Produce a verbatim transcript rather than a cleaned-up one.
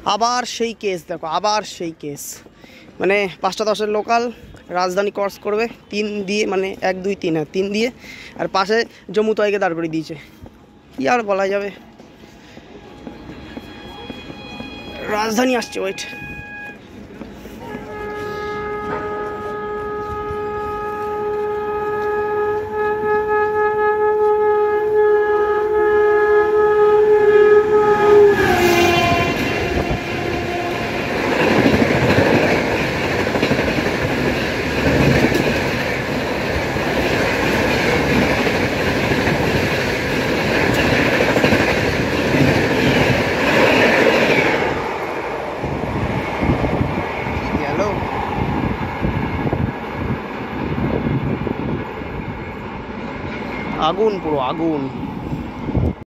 আবার সেই কেস দেখো, আবার সেই কেস, মানে পাঁচটা দশের লোকাল রাজধানী ক্রস করবে তিন দিয়ে, মানে এক দুই তিন হ্যাঁ তিন দিয়ে, আর পাশে জম্মু তাইকে দাঁড় করে দিয়েছে। কি আর বলা যাবে, রাজধানী আসছে, ওয়েট। আগুন, পুরো আগুন।